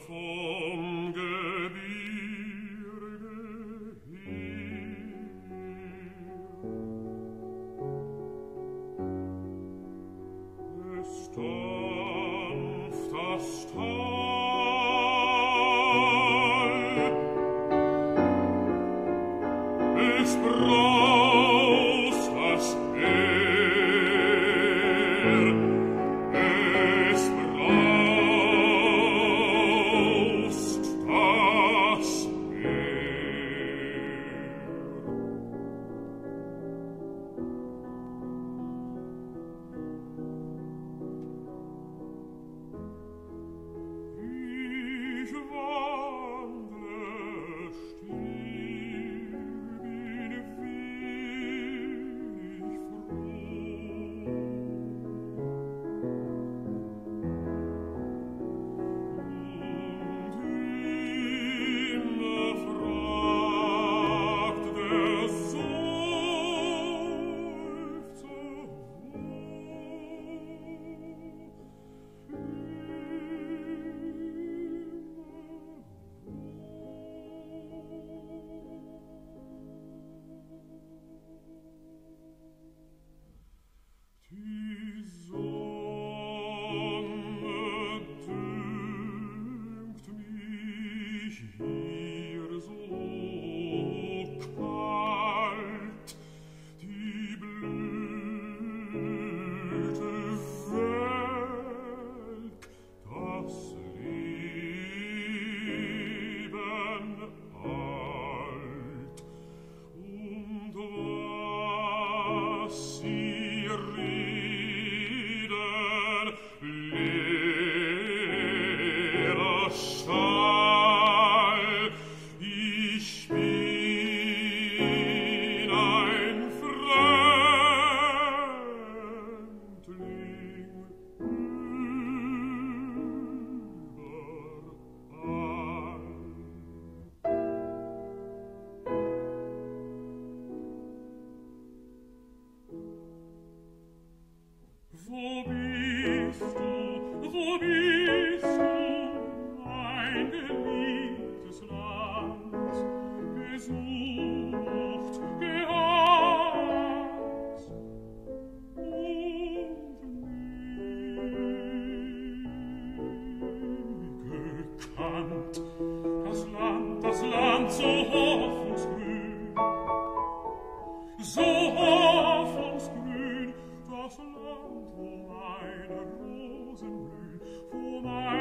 vom Gebirge her. Es dampft das Tal, es braust das Meer, es braust das Meer. Ich wandle still, bin wenig froh. Und immer fragt der Seufzer, die Sonne dünkt mich hier so kalt, die Blüte welk, das Leben alt, und was sie reden, leerer Schall. Ich bin ein Fremdling überall. Wo bist du, mein geliebtes Land, gesucht, gehasst und nie gekannt? Das Land so hoffnungsgrün, so hoffnungsgrün, das Land, wo meine Rosen blühen, wo meine